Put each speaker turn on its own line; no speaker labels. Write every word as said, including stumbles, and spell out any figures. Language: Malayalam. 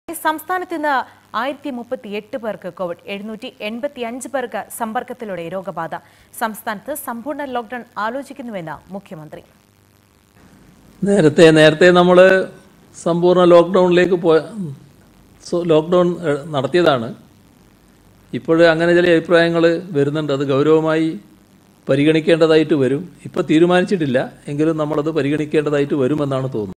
സംസ്ഥാനത്ത് ഇന്ന് ആയിരത്തി മുപ്പത്തി എട്ട് പേർക്ക് കോവിഡ് എഴുന്നൂറ്റി എൺപത്തി അഞ്ച് പേർക്ക് സമ്പർക്കത്തിലൂടെ രോഗബാധ. സംസ്ഥാനത്ത് സമ്പൂർണ്ണ ലോക്ക്ഡൌൺ ആലോചിക്കുന്നുവെന്ന് മുഖ്യമന്ത്രി.
നേരത്തെ നേരത്തെ നമ്മൾ സമ്പൂർണ്ണ ലോക്ക്ഡൗണിലേക്ക് പോയ ലോക്ക്ഡൗൺ നടത്തിയതാണ്. ഇപ്പോൾ അങ്ങനെ ചില അഭിപ്രായങ്ങൾ വരുന്നുണ്ട്. അത് ഗൗരവമായി പരിഗണിക്കേണ്ടതായിട്ട് വരും. ഇപ്പോൾ തീരുമാനിച്ചിട്ടില്ല, എങ്കിലും നമ്മളത് പരിഗണിക്കേണ്ടതായിട്ട് വരുമെന്നാണ് തോന്നുന്നത്.